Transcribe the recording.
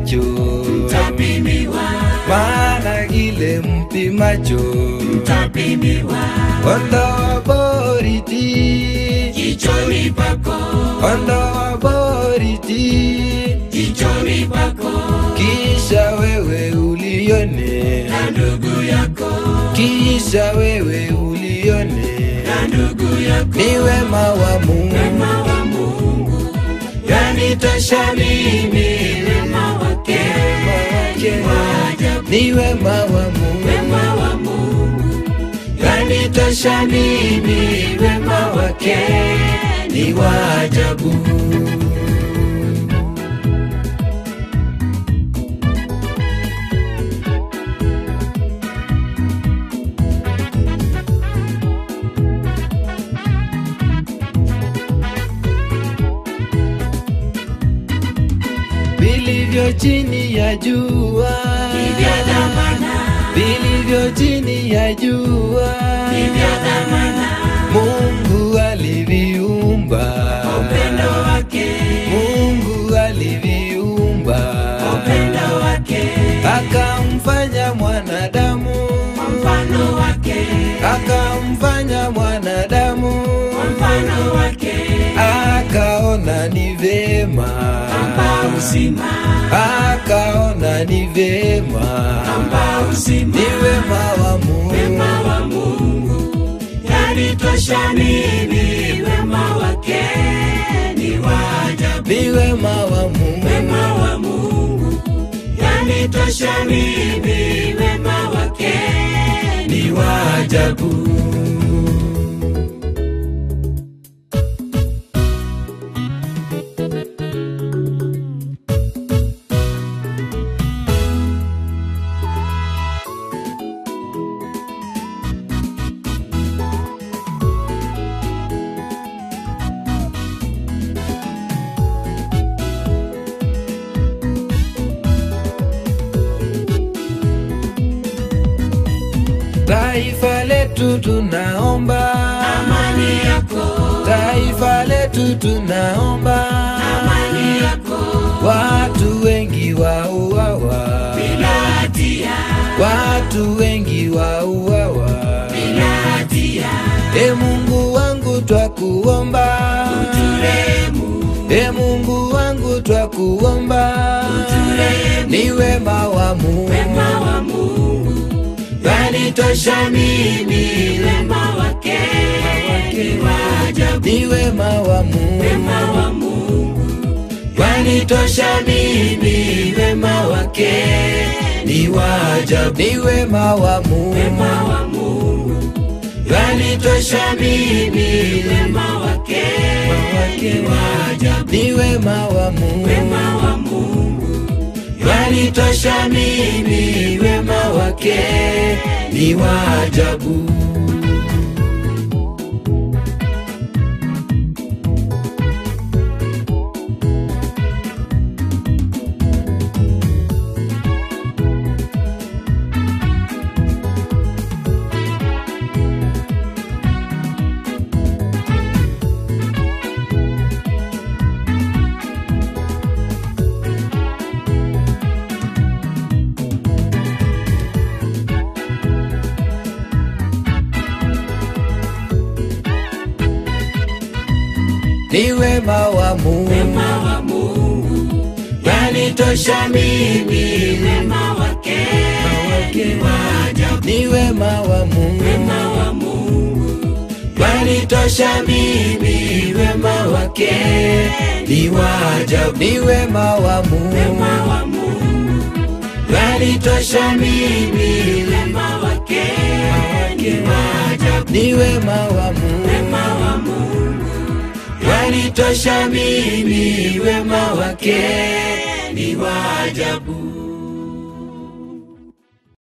mpimacho mtapimiwa, maana kile mpimacho mtapimiwa. ondoa boriti Jichoni pako, ondoa boriti jichoni pako, kisha wewe ulione na ndugu yako, kisha wewe ulione na ndugu yako. ni wema wa Mungu, Wema wa Mungu yanitosha mimi, wema wake wa ajabu. ni wema wa Mungu, Wema wa Mungu yanitosha mimi, wema wake ni wa ajabu. Vilivyo chini ya jua ni vya dhamana, vilivyo chini ya jua ni vya dhamana. Mungu aliviumba Kwa upendo wake, Mungu aliviumba kwa upendo wake, akamfanya mwanadamu kwa mfano wake, akamfanya mwanadamu kwa mfano wake, akaona ni vema amba uzima, akaona ni vema amba uzima. ni wema wa Mungu, Wema wa Mungu yanitosha mimi, wema wake ni wa ajabu. ni wema wa Mungu, Wema wa Mungu yanitosha mimi, wema wake ni wa ajabu. Taifa letu tunaomba amani yako, taifa letu tunaomba amani yako, watu wengi wauawa bila hatia, watu wengi wauawa bila hatia. e Mungu wangu twakuomba Uturehemu, e Mungu wangu twakuomba uturehemu. ni wema wa Mungu, Wema wa Mungu yanitosha mimi, wema wake ni wa ajabu. ni wema wa Mungu, Wema wa Mungu yanitosha mimi, wema wake ni wa ajabu, ni wema wa Mungu, wema wa Mungu yanitosha mimi, wema wake ni wa ajabu. ni wema wa Mungu, Wema wa Mungu yanitosha mimi, wema wake ni wa ajabu. Ni wema wa Mungu, wema wa Mungu yanitosha mimi, wema wake ni wa ajabu. ni wema wa Mungu, Wema wa Mungu yanitosha mimi, wema wake ni wa ajabu, ni wema wa Mungu, wema wa Mungu yanitosha mimi, wema wake ni wa ajabu. ni wema wa Mungu, Wema wa Mungu yanitosha mimi, wema wake ni wa ajabu.